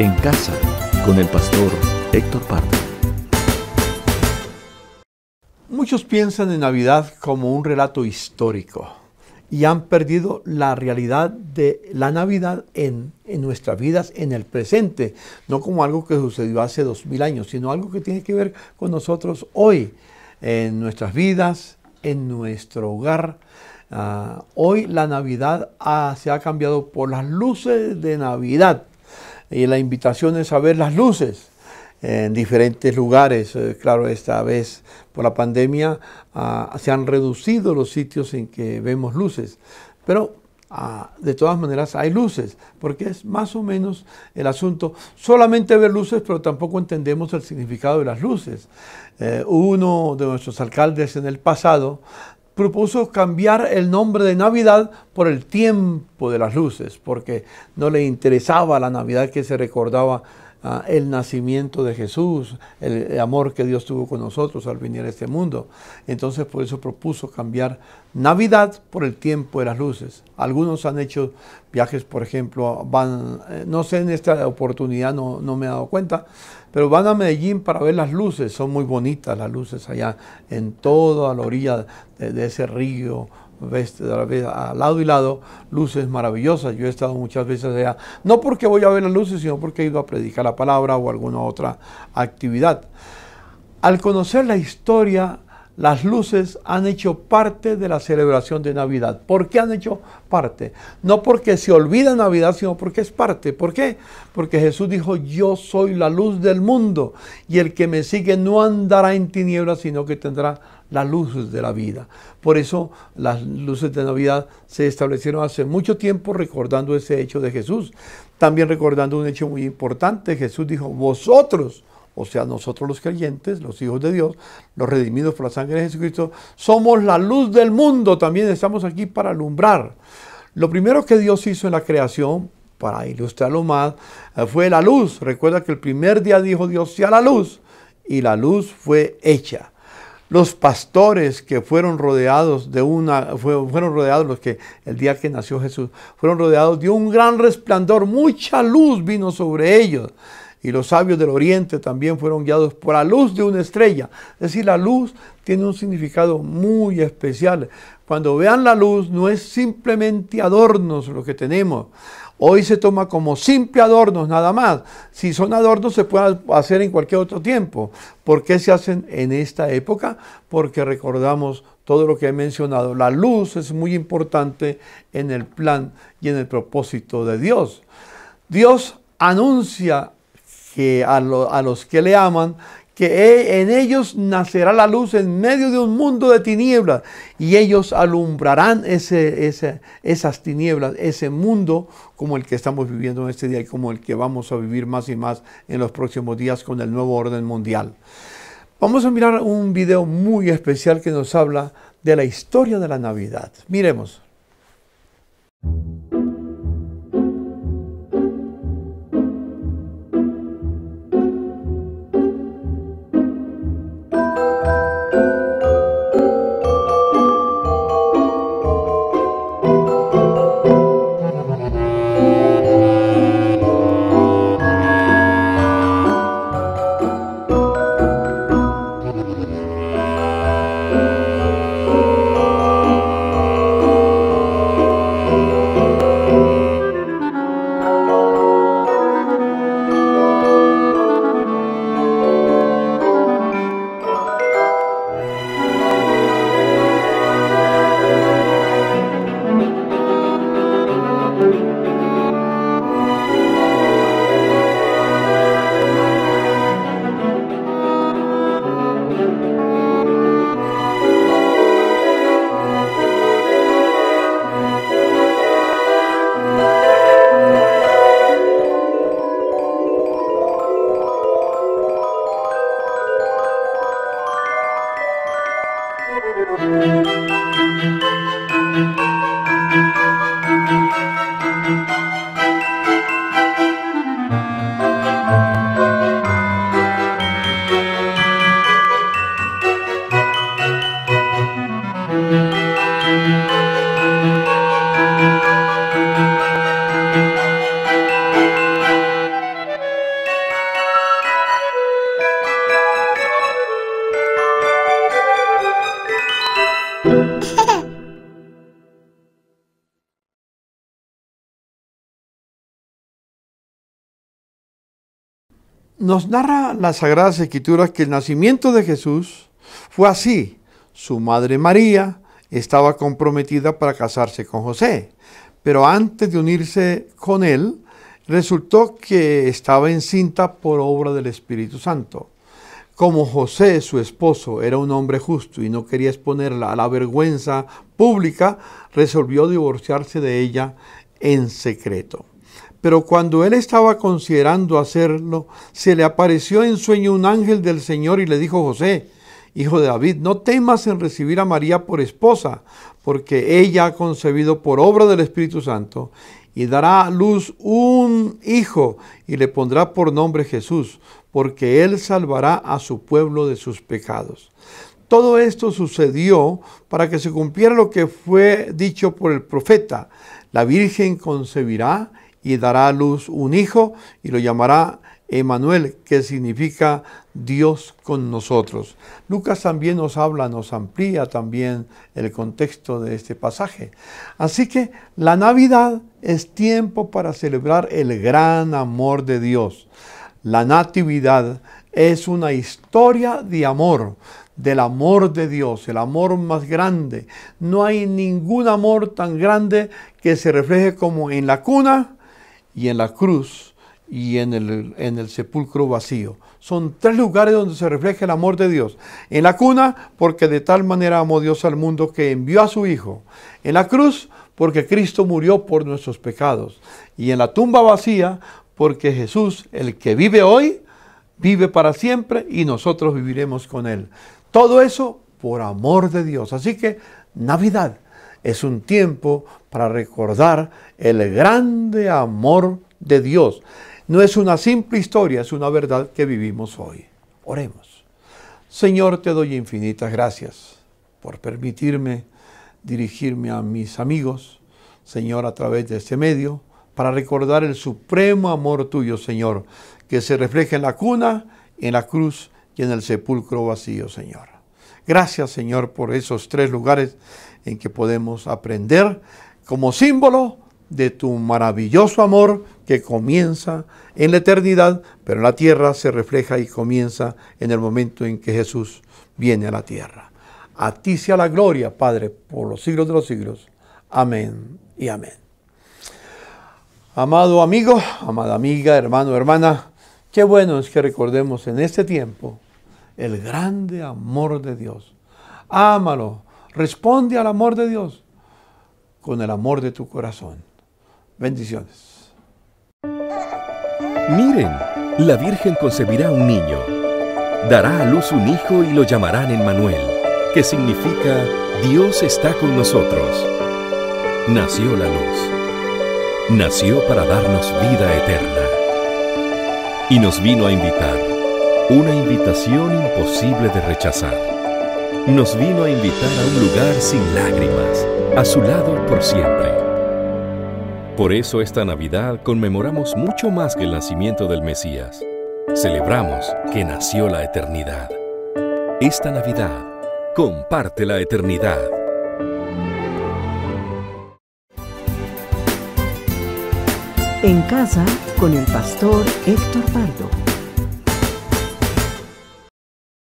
En casa con el pastor Héctor Pardo. Muchos piensan en Navidad como un relato histórico y han perdido la realidad de la Navidad en nuestras vidas, en el presente, no como algo que sucedió hace 2000 años, sino algo que tiene que ver con nosotros hoy, en nuestras vidas, en nuestro hogar. Hoy la Navidad se ha cambiado por las luces de Navidad y la invitación es a ver las luces en diferentes lugares. Claro, esta vez por la pandemia se han reducido los sitios en que vemos luces, pero de todas maneras hay luces, porque es más o menos el asunto. Solamente ver luces, pero tampoco entendemos el significado de las luces. Uno de nuestros alcaldes en el pasado propuso cambiar el nombre de Navidad por el tiempo de las luces, porque no le interesaba la Navidad que se recordaba el nacimiento de Jesús, el amor que Dios tuvo con nosotros al venir a este mundo. Entonces por eso propuso cambiar Navidad por el tiempo de las luces. Algunos han hecho viajes, por ejemplo, no sé, en esta oportunidad no me he dado cuenta, pero van a Medellín para ver las luces. Son muy bonitas las luces allá en toda la orilla de ese río. Ves al lado y lado luces maravillosas. Yo he estado muchas veces allá, no porque voy a ver las luces, sino porque he ido a predicar la palabra o alguna otra actividad. Al conocer la historia, las luces han hecho parte de la celebración de Navidad. ¿Por qué han hecho parte? No porque se olvida Navidad, sino porque es parte. ¿Por qué? Porque Jesús dijo: yo soy la luz del mundo, y el que me sigue no andará en tinieblas, sino que tendrá la luz de la vida. Por eso las luces de Navidad se establecieron hace mucho tiempo, recordando ese hecho de Jesús. También recordando un hecho muy importante. Jesús dijo: vosotros, o sea, nosotros los creyentes, los hijos de Dios, los redimidos por la sangre de Jesucristo, somos la luz del mundo. También estamos aquí para alumbrar. Lo primero que Dios hizo en la creación, para ilustrarlo más, fue la luz. Recuerda que el primer día dijo Dios: sea la luz, y la luz fue hecha. Los pastores que fueron rodeados los que el día que nació Jesús, fueron rodeados de un gran resplandor, mucha luz vino sobre ellos. Y los sabios del oriente también fueron guiados por la luz de una estrella. Es decir, la luz tiene un significado muy especial. Cuando vean la luz, no es simplemente adornos lo que tenemos. Hoy se toma como simple adornos nada más. Si son adornos, se pueden hacer en cualquier otro tiempo. ¿Por qué se hacen en esta época? Porque recordamos todo lo que he mencionado. La luz es muy importante en el plan y en el propósito de Dios. Dios anuncia que a los que le aman, que en ellos nacerá la luz en medio de un mundo de tinieblas, y ellos alumbrarán esas tinieblas, ese mundo como el que estamos viviendo en este día y como el que vamos a vivir más y más en los próximos días con el nuevo orden mundial. Vamos a mirar un video muy especial que nos habla de la historia de la Navidad. Miremos. Nos narra las Sagradas Escrituras que el nacimiento de Jesús fue así. Su madre María estaba comprometida para casarse con José, pero antes de unirse con él, resultó que estaba encinta por obra del Espíritu Santo. Como José, su esposo, era un hombre justo y no quería exponerla a la vergüenza pública, resolvió divorciarse de ella en secreto. Pero cuando él estaba considerando hacerlo, se le apareció en sueño un ángel del Señor y le dijo: José, hijo de David, no temas en recibir a María por esposa, porque ella ha concebido por obra del Espíritu Santo y dará a luz un hijo y le pondrá por nombre Jesús, porque él salvará a su pueblo de sus pecados. Todo esto sucedió para que se cumpliera lo que fue dicho por el profeta: la Virgen concebirá y dará a luz un hijo y lo llamará Emmanuel, que significa Dios con nosotros. Lucas también nos habla, nos amplía también el contexto de este pasaje. Así que la Navidad es tiempo para celebrar el gran amor de Dios. La Natividad es una historia de amor, del amor de Dios, el amor más grande. No hay ningún amor tan grande que se refleje como en la cuna y en la cruz y en el sepulcro vacío. Son tres lugares donde se refleja el amor de Dios. En la cuna, porque de tal manera amó Dios al mundo que envió a su Hijo. En la cruz, porque Cristo murió por nuestros pecados. Y en la tumba vacía, porque Jesús, el que vive hoy, vive para siempre y nosotros viviremos con Él. Todo eso por amor de Dios. Así que Navidad es un tiempo para recordar el grande amor de Dios. No es una simple historia, es una verdad que vivimos hoy. Oremos. Señor, te doy infinitas gracias por permitirme dirigirme a mis amigos, Señor, a través de este medio, para recordar el supremo amor tuyo, Señor, que se refleja en la cuna, en la cruz y en el sepulcro vacío, Señor. Gracias, Señor, por esos tres lugares en que podemos aprender como símbolo de tu maravilloso amor que comienza en la eternidad, pero en la tierra se refleja y comienza en el momento en que Jesús viene a la tierra. A ti sea la gloria, Padre, por los siglos de los siglos. Amén y amén. Amado amigo, amada amiga, hermano, hermana, qué bueno es que recordemos en este tiempo el grande amor de Dios. Ámalo, responde al amor de Dios con el amor de tu corazón. Bendiciones. Miren, la Virgen concebirá un niño. Dará a luz un hijo y lo llamarán Emmanuel, que significa Dios está con nosotros. Nació la luz. Nació para darnos vida eterna. Y nos vino a invitar, una invitación imposible de rechazar. Nos vino a invitar a un lugar sin lágrimas, a su lado por siempre. Por eso esta Navidad conmemoramos mucho más que el nacimiento del Mesías. Celebramos que nació la eternidad. Esta Navidad, comparte la eternidad. En casa con el pastor Héctor Pardo.